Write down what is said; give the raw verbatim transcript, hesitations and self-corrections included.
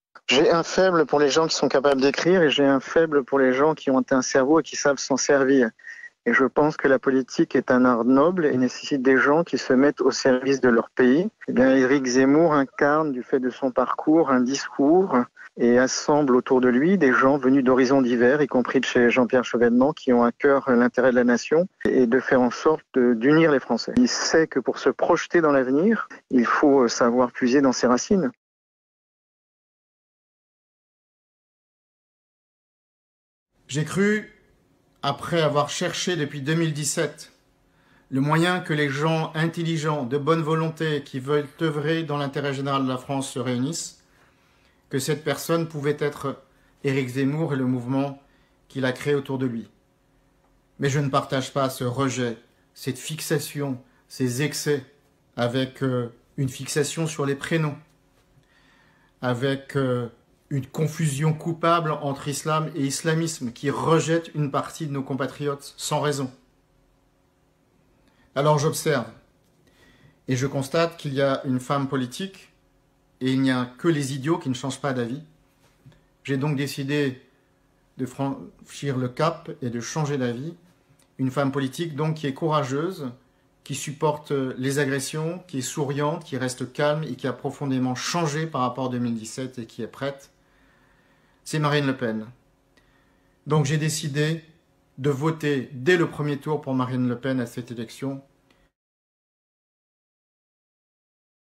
J'ai un faible pour les gens qui sont capables d'écrire et j'ai un faible pour les gens qui ont un cerveau et qui savent s'en servir. Et je pense que la politique est un art noble et nécessite des gens qui se mettent au service de leur pays. Eh bien, Éric Zemmour incarne, du fait de son parcours, un discours et assemble autour de lui des gens venus d'horizons divers, y compris de chez Jean-Pierre Chevènement, qui ont à cœur l'intérêt de la nation et de faire en sorte de- d'unir les Français. Il sait que pour se projeter dans l'avenir, il faut savoir puiser dans ses racines. J'ai cru, après avoir cherché depuis deux mille dix-sept le moyen que les gens intelligents, de bonne volonté, qui veulent œuvrer dans l'intérêt général de la France se réunissent, que cette personne pouvait être Éric Zemmour et le mouvement qu'il a créé autour de lui. Mais je ne partage pas ce rejet, cette fixation, ces excès, avec euh, une fixation sur les prénoms, avec euh, une confusion coupable entre islam et islamisme qui rejette une partie de nos compatriotes sans raison. Alors j'observe et je constate qu'il y a une femme politique et il n'y a que les idiots qui ne changent pas d'avis. J'ai donc décidé de franchir le cap et de changer d'avis. Une femme politique donc qui est courageuse, qui supporte les agressions, qui est souriante, qui reste calme et qui a profondément changé par rapport à deux mille dix-sept et qui est prête. C'est Marine Le Pen. Donc j'ai décidé de voter dès le premier tour pour Marine Le Pen à cette élection